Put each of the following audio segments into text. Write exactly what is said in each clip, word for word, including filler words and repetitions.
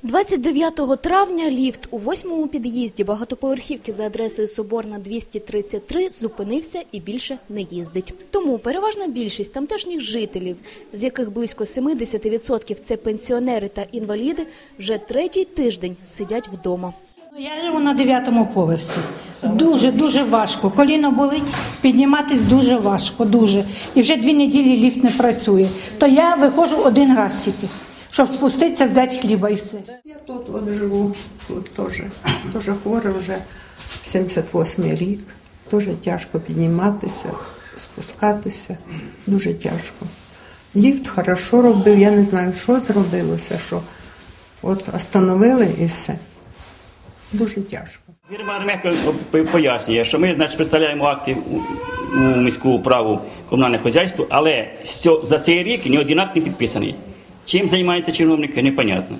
двадцять дев'ятого травня ліфт у восьмому під'їзді багатоповерхівки за адресою Соборна, двісті тридцять три зупинився і більше не їздить. Тому переважна більшість тамтешніх жителів, з яких близько сімдесят відсотків це пенсіонери та інваліди, вже третій тиждень сидять вдома. Я живу на дев'ятому поверсі. Дуже-дуже важко. Коліно болить, підніматись дуже важко, дуже. І вже дві неділі ліфт не працює. То я виходжу один раз тільки, щоб спуститися, взяти хліба і все. Я тут от живу, тут теж, теж хворий вже сімдесят восьмий рік. Дуже тяжко підніматися, спускатися, дуже тяжко. Ліфт хорошо робив, я не знаю, що зробилося, що от остановили і все. Дуже тяжко. Фірма Армека пояснює, що ми, значить, представляємо акти у міську управу комунальне хазяйство, але за цей рік ні один акт не підписаний. Чим займаються чиновники, непонятно.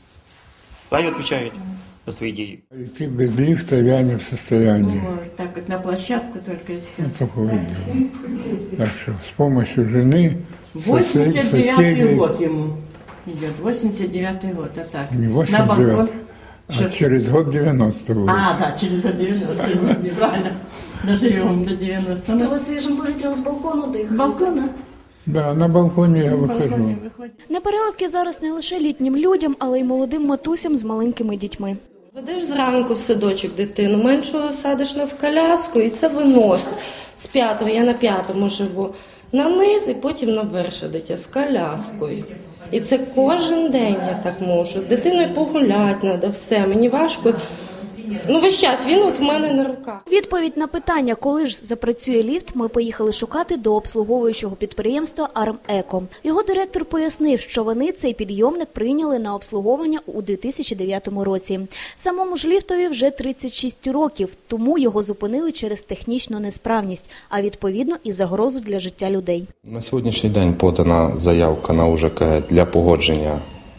Хай відповідають за свої дії. Идти без лифта я не в состоянии. Ну, так вот на площадку только и все. Ну, такое дело. Так что с помощью жены, восемьдесят девятый год ему идет, восемьдесят девятый год, а так. Не на восемьдесят девятый, балкон. а Что? через год девяносто будет. А, да, через год девяносто, неправильно. Доживем до девяносто. Ви свіжим повітрям з балкону дихаєте? Балкона? Да, на балконе я выхожу. Непереливки зараз не лише літнім людям, але й молодим матусям з маленькими дітьми. Ведеш зранку в садочок дитину, меншого садиш на в коляску і це виносить. З п'ятого, я на п'ятому живу, на низ і потім наверх дитя з коляскою. І це кожен день я так можу. З дитиною погуляти треба, все, мені важко. Ну, весь час він от в мене на руках. Відповідь на питання, коли ж запрацює ліфт, ми поїхали шукати до обслуговуючого підприємства «Армеко». Його директор пояснив, що вони цей підйомник прийняли на обслуговування у дві тисячі дев'ятому році. Самому ж ліфтові вже тридцять шість років, тому його зупинили через технічну несправність, а відповідно і загрозу для життя людей. На сьогоднішній день подана заявка на УЖКГ для погодження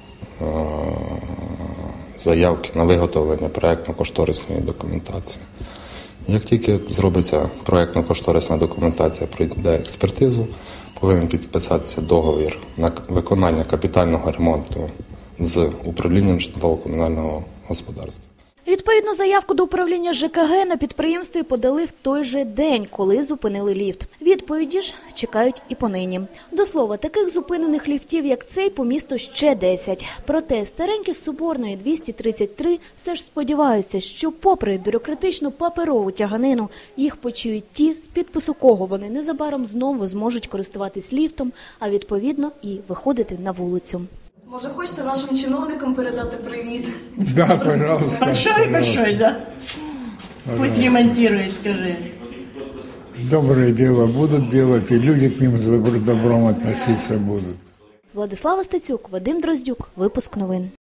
заявки на виготовлення проєктно-кошторисної документації. Як тільки зробиться проєктно-кошторисна документація, пройде експертизу, повинен підписатися договір на виконання капітального ремонту з управлінням житлово-комунального господарства. Відповідну заявку до управління ЖКГ на підприємстві подали в той же день, коли зупинили ліфт. Відповіді ж чекають і понині. До слова, таких зупинених ліфтів, як цей, по місту ще десять. Проте старенькі з Соборної двісті тридцять три все ж сподіваються, що попри бюрократичну паперову тяганину, їх почують ті, з підпису кого вони незабаром знову зможуть користуватись ліфтом, а відповідно і виходити на вулицю. Може, хочете нашим чиновникам передати привіт? Да, пожалуйста. Большой-большой, да. Пусть ремонтирует, скажи. Доброе дело будут делать, и люди к ним с добром относиться будут. Владислава Стецюк, Вадим Дроздюк. Випуск новин.